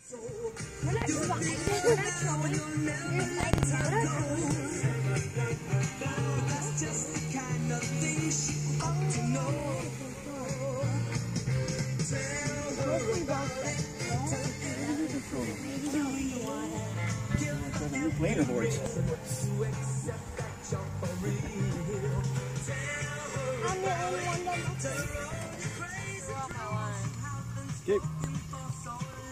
We're not trying. We're not trolling. We're not trolling. That's just the kind of thing she ought to know. Tell her about it. New planer boards. I'm the only one that looks Okay.